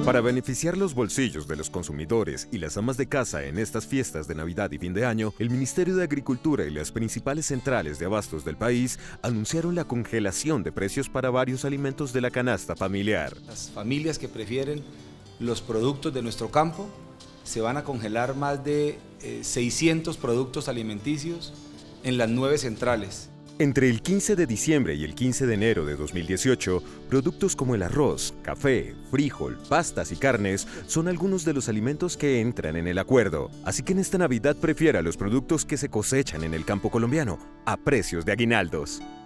Para beneficiar los bolsillos de los consumidores y las amas de casa en estas fiestas de Navidad y fin de año, el Ministerio de Agricultura y las principales centrales de abastos del país anunciaron la congelación de precios para varios alimentos de la canasta familiar. Las familias que prefieren los productos de nuestro campo se van a congelar más de 600 productos alimenticios en las 9 centrales. Entre el 15 de diciembre y el 15 de enero de 2018, productos como el arroz, café, frijol, pastas y carnes son algunos de los alimentos que entran en el acuerdo. Así que en esta Navidad prefiera los productos que se cosechan en el campo colombiano a precios de aguinaldos.